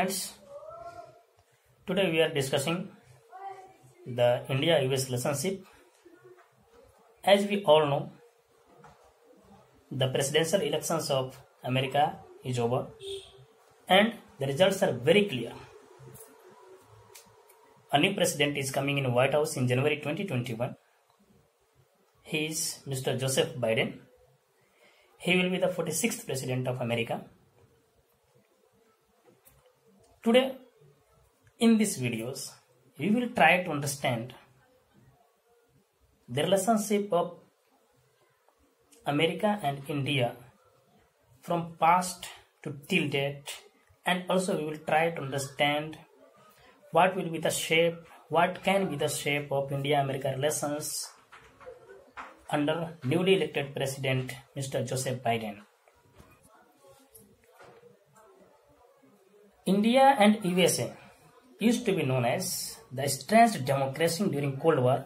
friends, today we are discussing the India-US relationship. As we all know, the presidential elections of America is over and the results are very clear. A new president is coming in White House in January 2021. He is Mr. Joseph Biden. He will be the 46th president of America. Today, in these videos, we will try to understand the relationship of America and India from past to till date, and also we will try to understand what will be the shape, what can be the shape of India-America relations under newly elected President Mr. Joseph Biden. India and USA used to be known as the strange democracy during Cold War.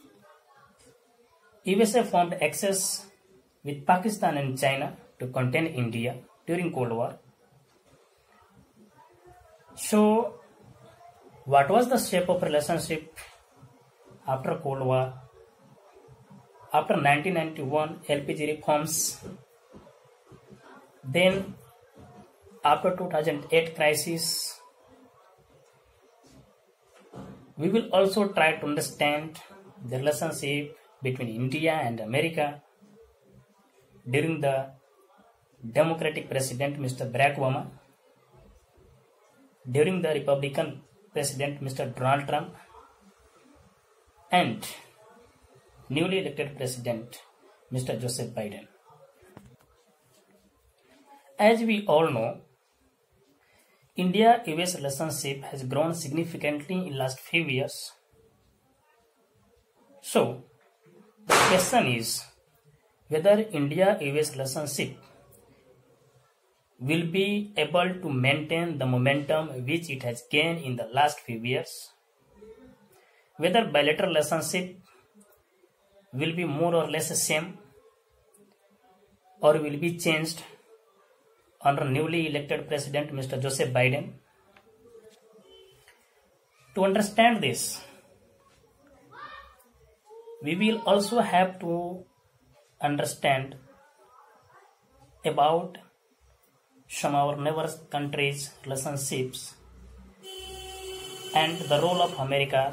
USA formed axis with Pakistan and China to contain India during Cold War. So, what was the shape of relationship after Cold War? After 1991 LPG reforms, then after 2008 crisis, we will also try to understand the relationship between India and America during the Democratic President Mr. Barack Obama, during the Republican President Mr. Donald Trump, and newly elected President Mr. Joseph Biden. As we all know, India-US relationship has grown significantly in last few years. So, the question is whether India-US relationship will be able to maintain the momentum which it has gained in the last few years, whether bilateral relationship will be more or less the same or will be changed under newly elected President Mr. Joseph Biden. To understand this, we will also have to understand about some of our neighbor countries' relationships and the role of America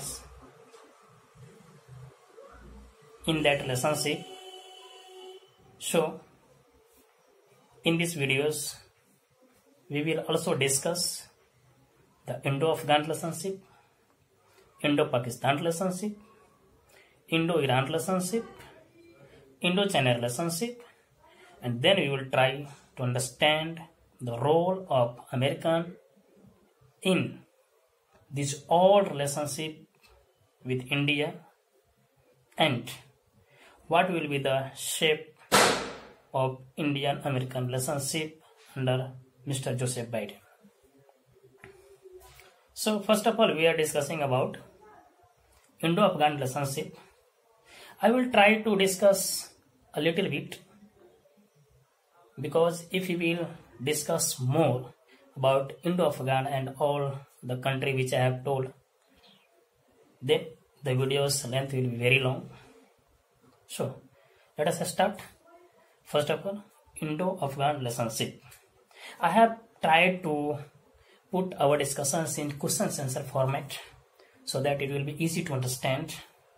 in that relationship. So, in these videos, we will also discuss the Indo-Afghan relationship, Indo-Pakistan relationship, Indo-Iran relationship, Indo-China relationship, and then we will try to understand the role of America in this old relationship with India and what will be the shape of Indian-American relationship under Mr. Joseph Biden. So first of all, we are discussing about Indo-Afghan relationship. I will try to discuss a little bit because if we will discuss more about Indo-Afghan and all the country which I have told, then the video's length will be very long. So let us start. First of all, Indo-Afghan relationship. I have tried to put our discussions in question answer format so that it will be easy to understand.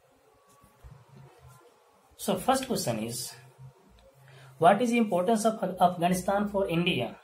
So first question is, what is the importance of Afghanistan for India?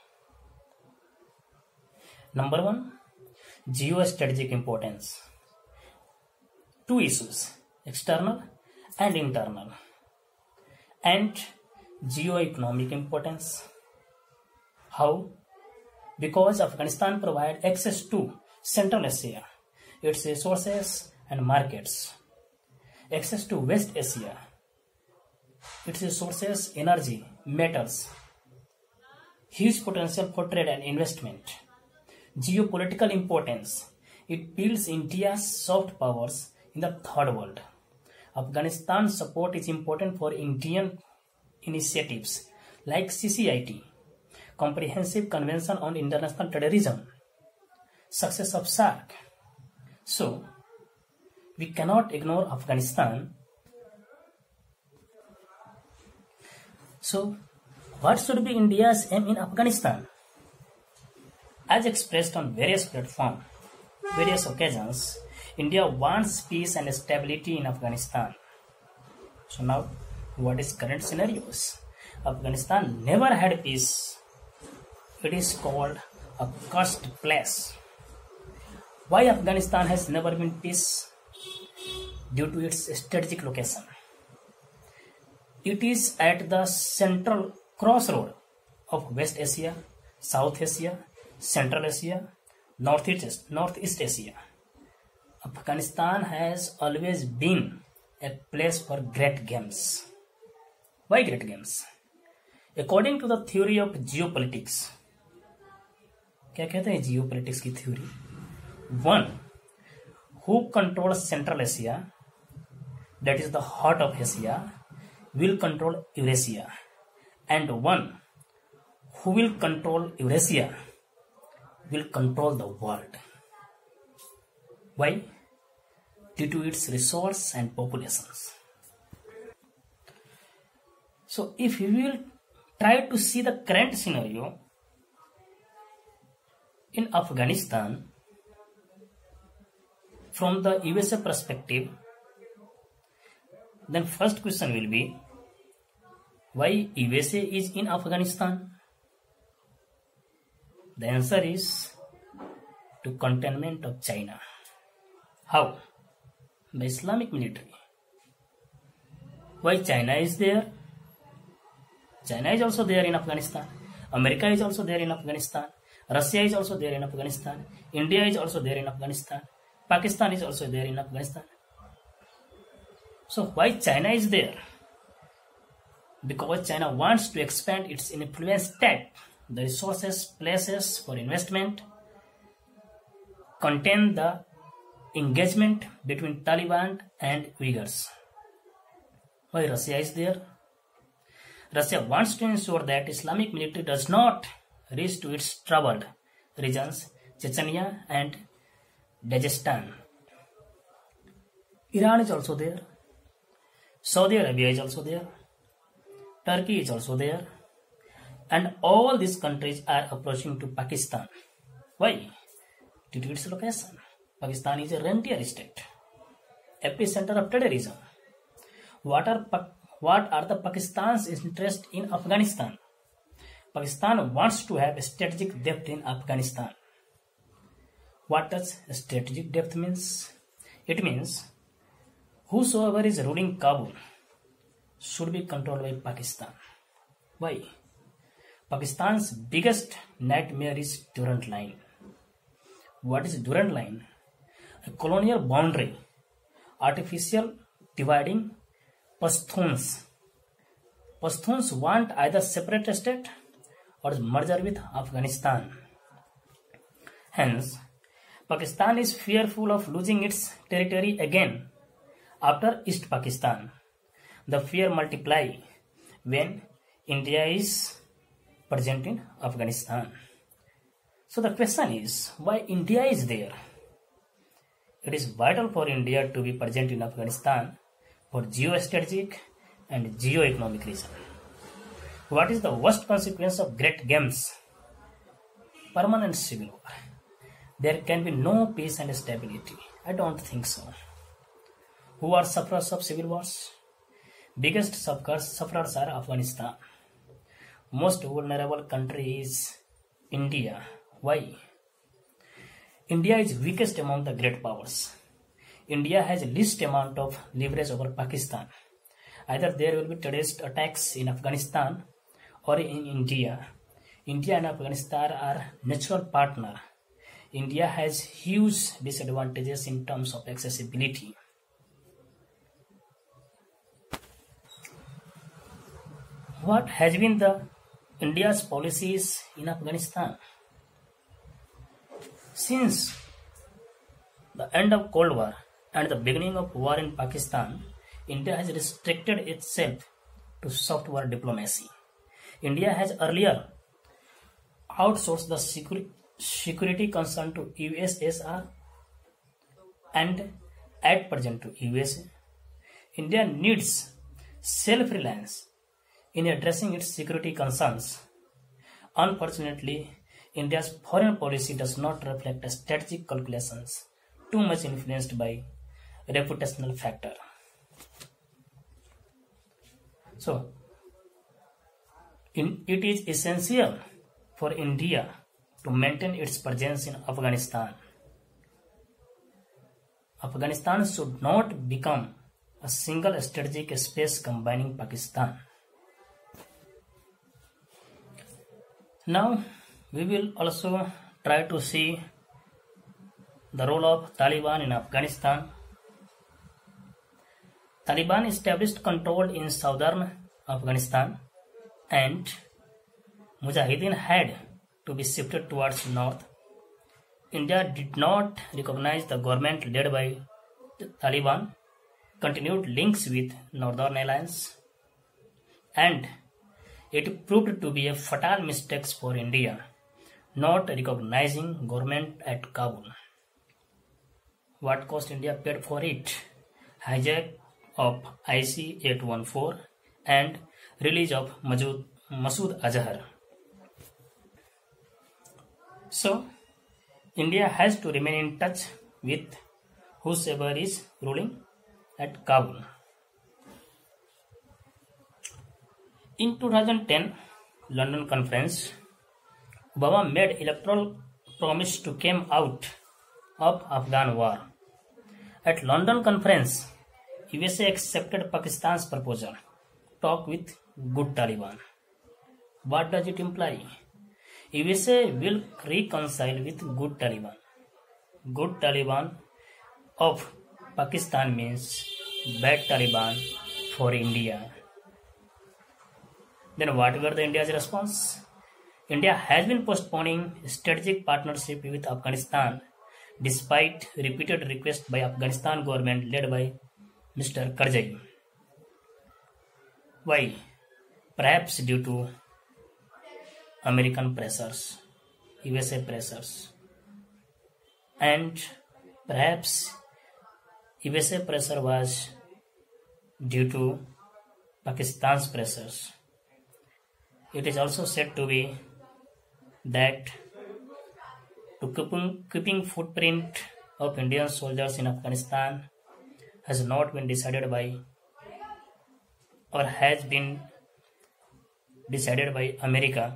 Number one, geostrategic importance. Two issues, external and internal, and geo-economic importance. How? Because Afghanistan provides access to Central Asia, its resources and markets, access to West Asia, its resources, energy, metals, huge potential for trade and investment, geopolitical importance. It builds India's soft powers in the third world. Afghanistan's support is important for Indian initiatives like CCIT, Comprehensive Convention on International Terrorism, success of SAARC. So, we cannot ignore Afghanistan. So, what should be India's aim in Afghanistan? As expressed on various platforms, various occasions, India wants peace and stability in Afghanistan. So now, what is current scenarios? Afghanistan never had peace. It is called a cursed place. Why Afghanistan has never been peace? Due to its strategic location. It is at the central crossroad of West Asia, South Asia, Central Asia, Northeast Asia. Afghanistan has always been a place for great games. Why great games? According to the theory of geopolitics, क्या कहते हैं geopolitics की theory? One who controls Central Asia, that is the heart of Asia, will control Eurasia, and one who will control Eurasia will control the world. Why? Due to its resource and populations. So if we will try to see the current scenario in Afghanistan from the USA perspective, then first question will be, why USA is in Afghanistan? The answer is to containment of China. How? By Islamic military. Why China is there? China is also there in Afghanistan. America is also there in Afghanistan. Russia is also there in Afghanistan. India is also there in Afghanistan. Pakistan is also there in Afghanistan. So why China is there? Because China wants to expand its influence, take the resources, places for investment, contain the engagement between Taliban and Uyghurs. Why Russia is there? Russia wants to ensure that Islamic military does not reach to its troubled regions, Chechnya and Dagestan. Iran is also there. Saudi Arabia is also there. Turkey is also there. And all these countries are approaching to Pakistan. Why? Due to its location. Pakistan is a rentier state, epicenter of terrorism. What are the Pakistan's interest in Afghanistan? Pakistan wants to have strategic depth in Afghanistan. What does strategic depth means? It means whosoever is ruling Kabul should be controlled by Pakistan. Why? Pakistan's biggest nightmare is Durand Line. What is Durand Line? A colonial boundary, artificial dividing Pashtuns. Pashtuns want either separate state or merger with Afghanistan. Hence, Pakistan is fearful of losing its territory again after East Pakistan. The fear multiply when India is present in Afghanistan. So the question is, why India is there? It is vital for India to be present in Afghanistan for geostrategic and geo-economic reason. What is the worst consequence of great games? Permanent civil war. There can be no peace and stability. I don't think so. Who are sufferers of civil wars? Biggest sufferers are Afghanistan. Most vulnerable country is India. Why? India is weakest among the great powers. India has least amount of leverage over Pakistan. Either there will be terrorist attacks in Afghanistan or in India. India and Afghanistan are natural partner. India has huge disadvantages in terms of accessibility. What has been the India's policies in Afghanistan? Since the end of Cold War and the beginning of war in Pakistan, India has restricted itself to soft war diplomacy. India has earlier outsourced the security concern to USSR and at present to USA. India needs self-reliance in addressing its security concerns. Unfortunately, India's foreign policy does not reflect strategic calculations, too much influenced by reputational factor. So, it is essential for India to maintain its presence in Afghanistan. Afghanistan should not become a single strategic space combining Pakistan. Now, we will also try to see the role of Taliban in Afghanistan. Taliban established control in southern Afghanistan and Mujahideen had to be shifted towards north. India did not recognize the government led by the Taliban, continued links with Northern Alliance, and it proved to be a fatal mistake for India, not recognizing government at Kabul. What cost India paid for it? Hijack of IC-814 and release of Masood Azhar. So, India has to remain in touch with whosoever is ruling at Kabul. In 2010 London conference, Obama made electoral promise to come out of Afghan war. At London conference, USA accepted Pakistan's proposal, talk with good Taliban. What does it imply? USA will reconcile with good Taliban. Good Taliban of Pakistan means bad Taliban for India. Then what were the India's response? India has been postponing strategic partnership with Afghanistan despite repeated requests by Afghanistan government led by Mr. Karzai. Why? Perhaps due to American pressures, USA pressures, and perhaps USA pressure was due to Pakistan's pressures. It is also said to be that to keeping footprint of Indian soldiers in Afghanistan has not been decided by or has been decided by America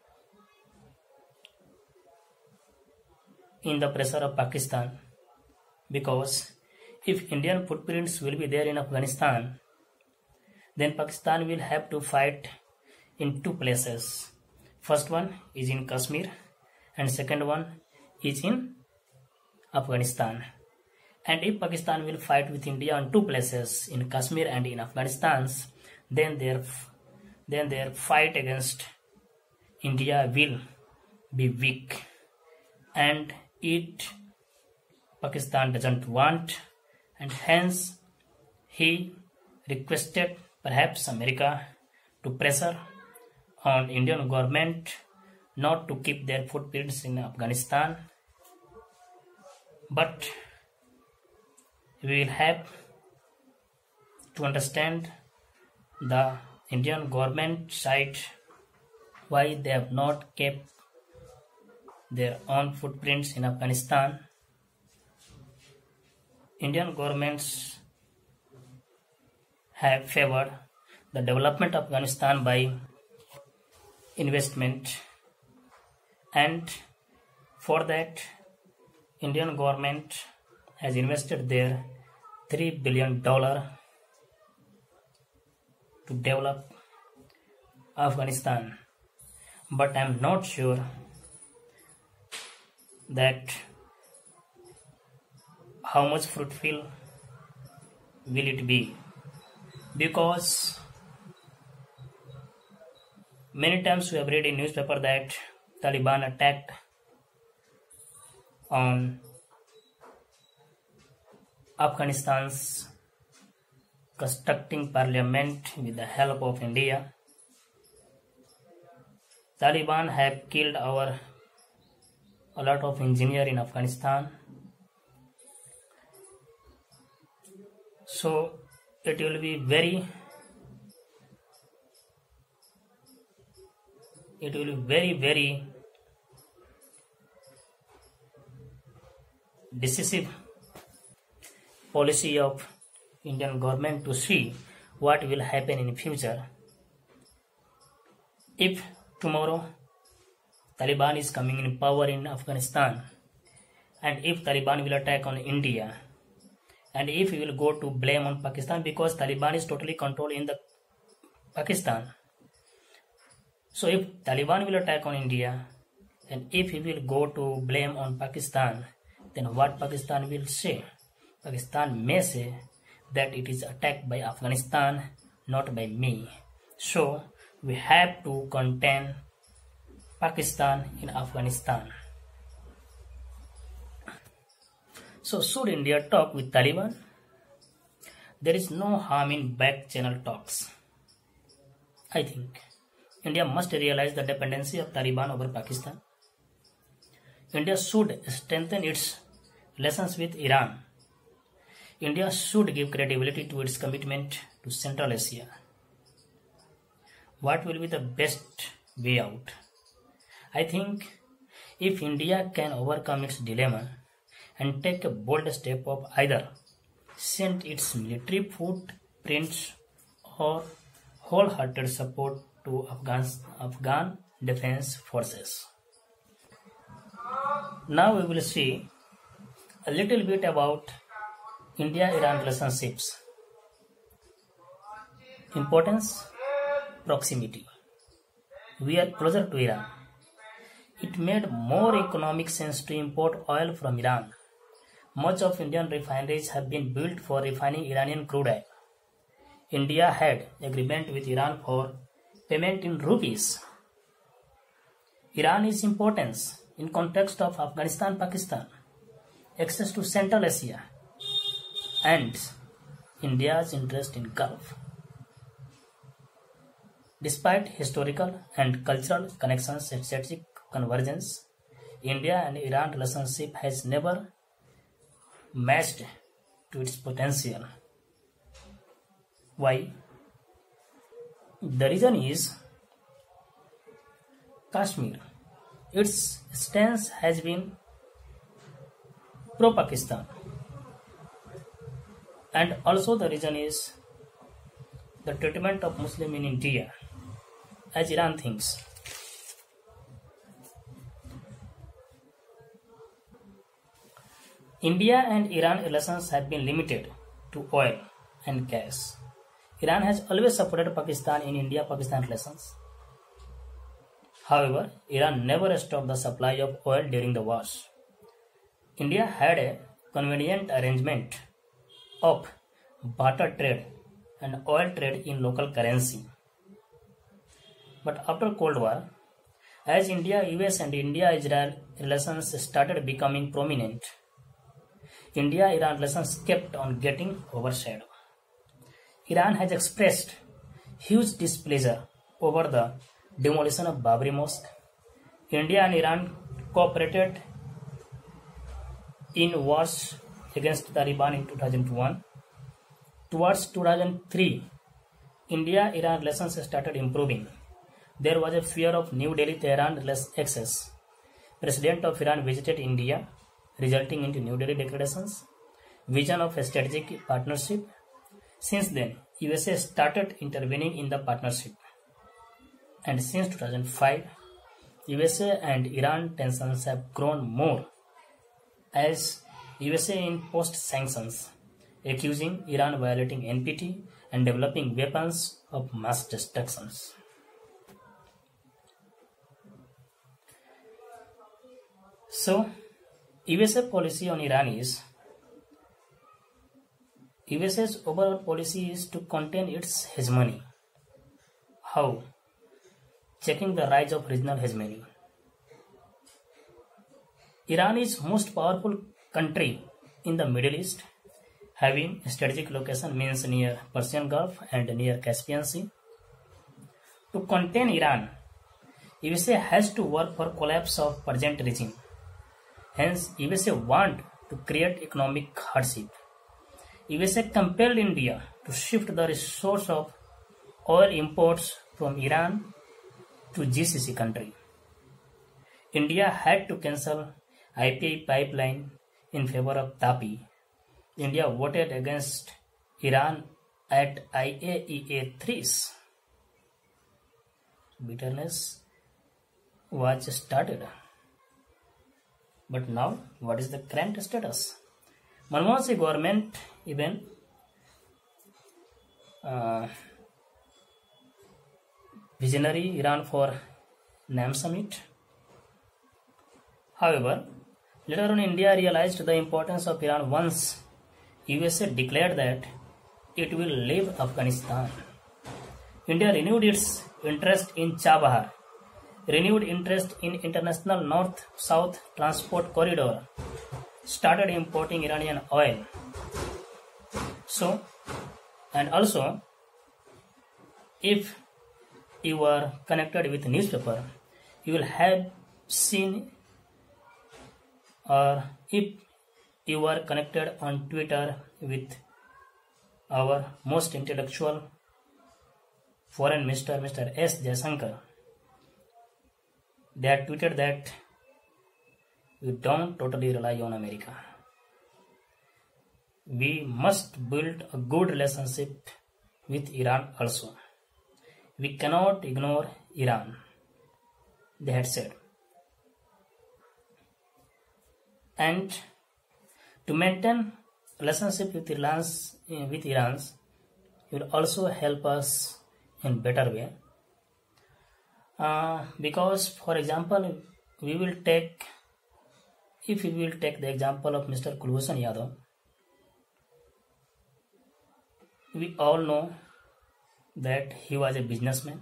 in the pressure of Pakistan, because if Indian footprints will be there in Afghanistan, then Pakistan will have to fight in two places. First one is in Kashmir and second one is in Afghanistan. And if Pakistan will fight with India on two places, in Kashmir and in Afghanistan, then their fight against India will be weak, and Pakistan doesn't want, and hence he requested perhaps America to pressure on Indian government not to keep their footprints in Afghanistan. But we will have to understand the Indian government side, why they have not kept their own footprints in Afghanistan. Indian governments have favored the development of Afghanistan by investment, and for that Indian government has invested there $3 billion to develop Afghanistan. But I am not sure that how much fruitful will it be, because many times we have read in newspaper that Taliban attacked on Afghanistan's constructing parliament with the help of India. Taliban have killed our a lot of engineers in Afghanistan. So it will be very decisive policy of Indian government to see what will happen in future. If tomorrow Taliban is coming in power in Afghanistan, and if Taliban will attack on India, and if we will go to blame on Pakistan, because Taliban is totally controlled in the Pakistan. So if Taliban will attack on India, and if we will go to blame on Pakistan, then what Pakistan will say? Pakistan may say that it is attacked by Afghanistan, not by me. So we have to contain Pakistan in Afghanistan. So should India talk with Taliban? There is no harm in back channel talks. I think India must realize the dependency of Taliban over Pakistan. India should strengthen its relations with Iran. India should give credibility to its commitment to Central Asia. What will be the best way out? I think if India can overcome its dilemma and take a bold step of either send its military footprints or wholehearted support to Afghan defense forces. Now we will see a little bit about India-Iran relationships. Importance, proximity. We are closer to Iran. It made more economic sense to import oil from Iran. Much of Indian refineries have been built for refining Iranian crude oil. India had agreement with Iran for payment in rupees. Iran is importance in context of Afghanistan-Pakistan, access to Central Asia, and India's interest in Gulf. Despite historical and cultural connections and strategic convergence, India and Iran relationship has never matched to its potential. Why? The reason is Kashmir. Its stance has been pro-Pakistan. And also the reason is the treatment of Muslim in India, as Iran thinks. India and Iran relations have been limited to oil and gas. Iran has always supported Pakistan in India-Pakistan relations. However, Iran never stopped the supply of oil during the wars. India had a convenient arrangement of barter trade and oil trade in local currency. But after Cold War, as India-US and India-Israel relations started becoming prominent, India-Iran relations kept on getting overshadowed. Iran has expressed huge displeasure over the demolition of Babri Mosque. India and Iran cooperated in wars against Taliban in 2001. Towards 2003, India-Iran relations started improving. There was a fear of New Delhi-Tehran access. President of Iran visited India, resulting into New Delhi declarations, vision of a strategic partnership. Since then, USA started intervening in the partnership. And since 2005, USA and Iran tensions have grown more as USA imposed sanctions, accusing Iran violating NPT and developing weapons of mass destruction. So, USA policy on Iran is USA's overall policy is to contain its hegemony. How? Checking the rise of regional hegemony. Iran is most powerful country in the Middle East, having strategic location means near Persian Gulf and near Caspian Sea. To contain Iran, USA has to work for collapse of present regime Hence, USA want to create economic hardship. USA compelled India to shift the resource of oil imports from Iran to GCC country. India had to cancel IPI pipeline in favor of TAPI. India voted against Iran at IAEA 3's. Bitterness was started. But now, what is the current status? Manmohan Singh government even visionary Iran for NAM summit. However, later on India realized the importance of Iran once USA declared that it will leave Afghanistan. India renewed its interest in Chabahar, renewed interest in international north-south transport corridor, started importing Iranian oil. So, and also, if you are connected with newspaper, you will have seen, or if you are connected on Twitter with our most intellectual foreign minister, Mr. S. Jaishankar, they had tweeted that we don't totally rely on America. We must build a good relationship with Iran also. We cannot ignore Iran, they had said. And to maintain relationship with Iran will also help us in better way. Because, for example, if we will take the example of Mr. Kulbhushan Yadav, we all know that he was a businessman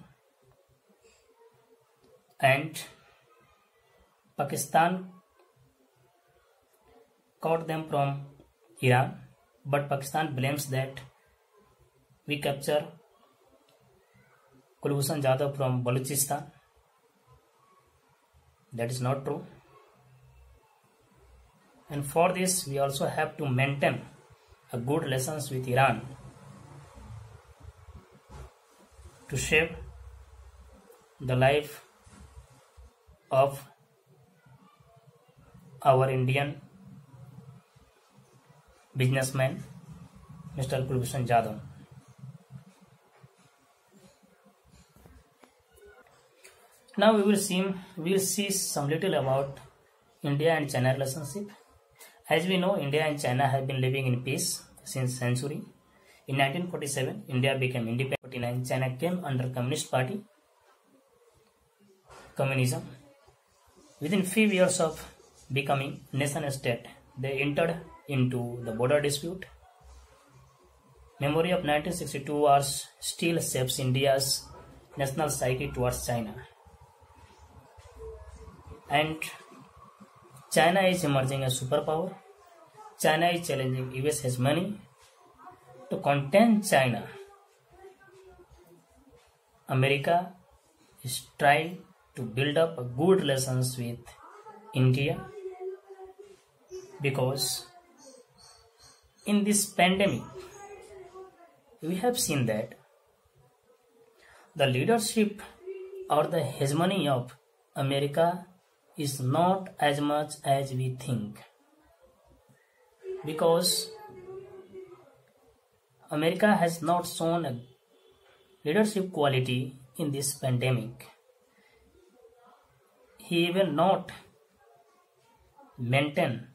and Pakistan caught them from Iran, but Pakistan blames that we capture Kulbhushan Yadav from Balochistan. That is not true. And for this, we also have to maintain a good relations with Iran to save the life of our Indian businessman, Mr. Kulbhushan Yadav. Now we will see some little about India and China relationship. As we know, India and China have been living in peace since century. In 1947, India became independent. In 1949, China came under Communist Party, communism. Within few years of becoming nation state, they entered into the border dispute. Memory of 1962 wars still shapes India's national psyche towards China. And China is emerging as superpower. China is challenging US hegemony. To contain China, America is trying to build up a good relations with India, because in this pandemic we have seen that the leadership or the hegemony of America is not as much as we think, because America has not shown a leadership quality in this pandemic. He will not maintain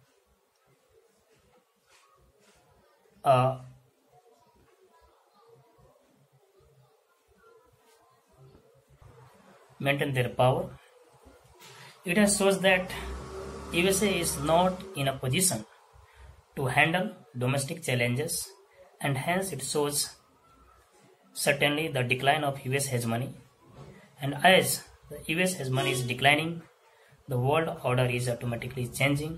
their power. It has shows that USA is not in a position to handle domestic challenges, and hence it shows certainly the decline of US hegemony. And as the US hegemony is declining, the world order is automatically changing.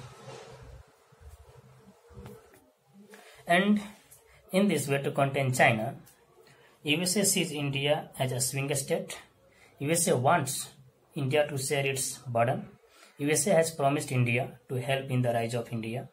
And in this way, to contain China, USA sees India as a swing state. USA wants India to share its burden. USA has promised India to help in the rise of India.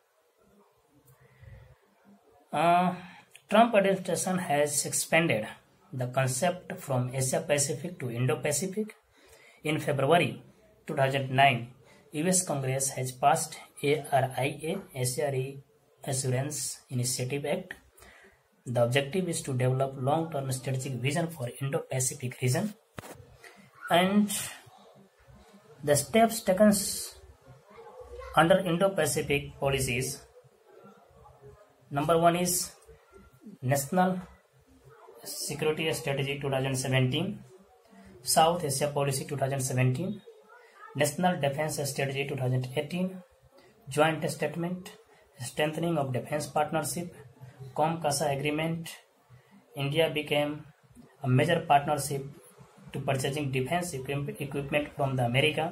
Trump administration has expanded the concept from Asia Pacific to Indo-Pacific. In February 2009, US Congress has passed ARIA, Asia Reassurance Initiative Act. The objective is to develop long-term strategic vision for Indo-Pacific region, and the steps taken under Indo-Pacific policies. Number one is National Security Strategy 2017, South Asia Policy 2017, National Defense Strategy 2018, Joint Statement, Strengthening of Defense Partnership, COM-CASA Agreement. India became a major partnership to purchasing defense equipment from the America.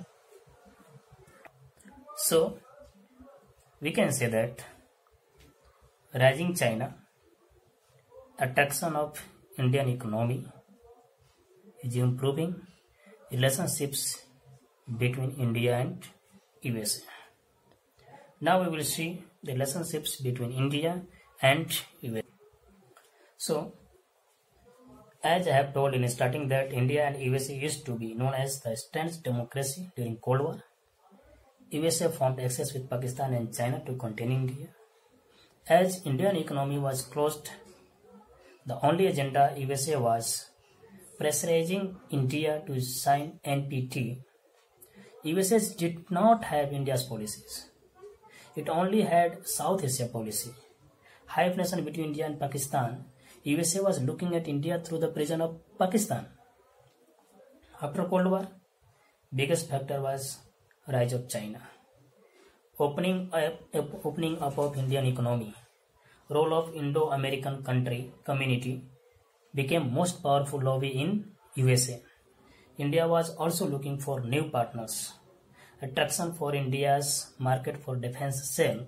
So, we can say that rising China, attraction of Indian economy is improving relationships between India and USA. Now we will see the relationships between India and USA. So, as I have told in starting that India and USA used to be known as the staunch democracy during Cold War. USA formed access with Pakistan and China to contain India. As Indian economy was closed, the only agenda USA was pressurizing India to sign NPT. USA did not have India's policies. It only had South Asia policy. Hive nation between India and Pakistan, USA was looking at India through the prism of Pakistan. After Cold War, biggest factor was rise of China. Opening up of Indian economy, role of Indo-American community became most powerful lobby in USA. India was also looking for new partners. Attraction for India's market for defense sale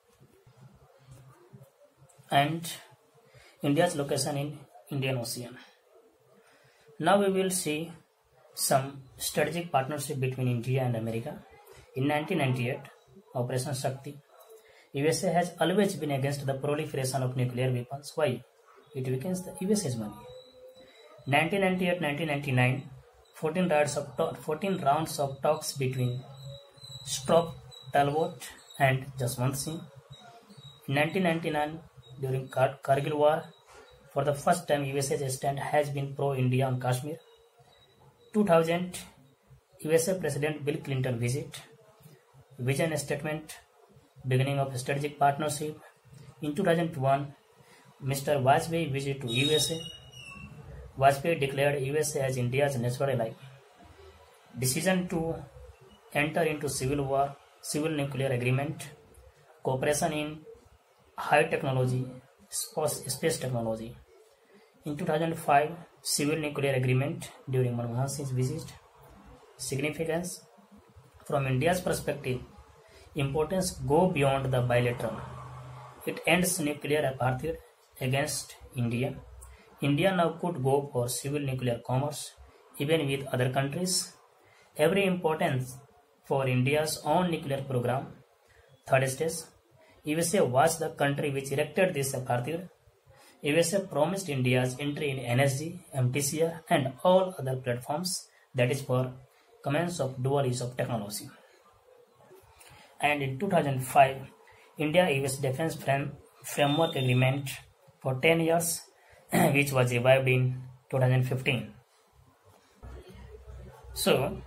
and India's location in Indian Ocean. Now we will see some strategic partnership between India and America. In 1998, Operation Shakti, USA has always been against the proliferation of nuclear weapons. Why? It weakens the USA's money. 1998-1999, 14 rounds of talks between Stroop Talbot and Jaswant Singh. In 1999, during Kargil War, for the first time USA's stand has been pro-India on Kashmir. 2000, USA President Bill Clinton visit, vision statement, beginning of strategic partnership. In 2001, Mr. Vajpayee visit to USA. Vajpayee declared USA as India's natural ally. Decision to enter into civil nuclear agreement, cooperation in high technology, space technology. In 2005, civil nuclear agreement during Manmohan Singh's visit. Significance from India's perspective, importance go beyond the bilateral. It ends nuclear apartheid against India. India now could go for civil nuclear commerce even with other countries. Every importance for India's own nuclear program. Third stage, USA was the country which erected this apartheid. USA promised India's entry in energy, MTCR and all other platforms, that is for commence of dual use of technology. And in 2005, India-US Defense Framework Agreement for 10 years, which was revived in 2015. So,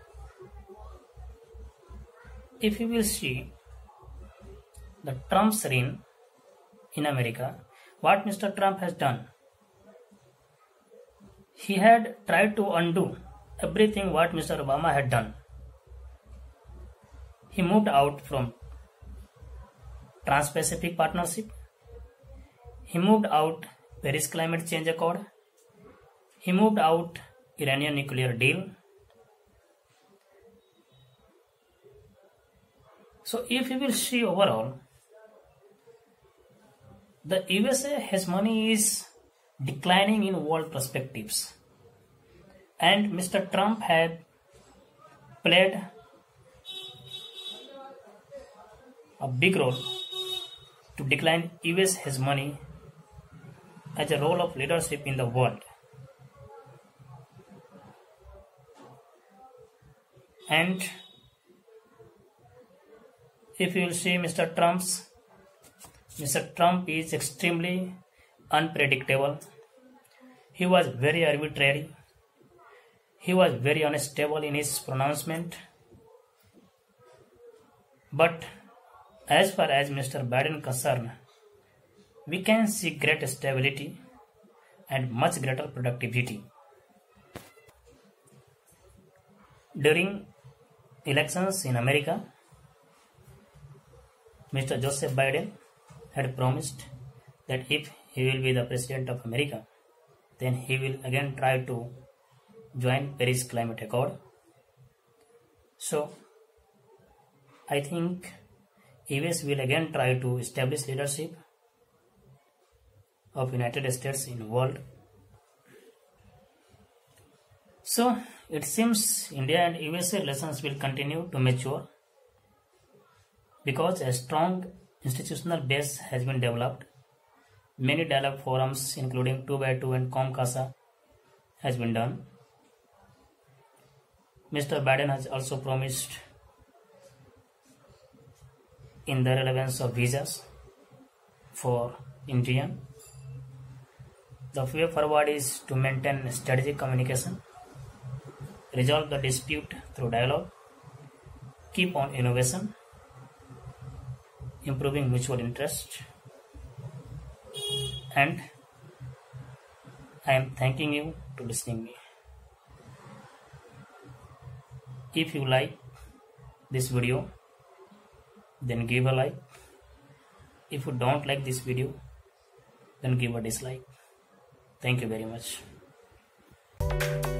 if you will see the Trump's reign in America, what Mr. Trump has done, he had tried to undo everything what Mr. Obama had done. He moved out from Trans-Pacific Partnership. He moved out Paris Climate Change Accord. He moved out Iranian nuclear deal. So if you will see overall, the USA hegemony is declining in world perspectives, and Mr. Trump had played a big role to decline US hegemony as a role of leadership in the world. And if you will see Mr. Trump is extremely unpredictable. He was very arbitrary. He was very unstable in his pronouncement. But as far as Mr. Biden is concerned, we can see great stability and much greater productivity. During elections in America, Mr. Joseph Biden had promised that if he will be the President of America, then he will again try to join Paris Climate Accord. So, I think US will again try to establish leadership of United States in world. So, it seems India and USA relations will continue to mature because a strong institutional base has been developed. Many dialogue forums including 2x2 and COMCASA has been done. Mr. Biden has also promised in the relevance of visas for Indian. The way forward is to maintain strategic communication, resolve the dispute through dialogue, keep on innovation, improving mutual interest, and I am thanking you to listening me. If you like this video, then give a like. If you don't like this video, then give a dislike. Thank you very much.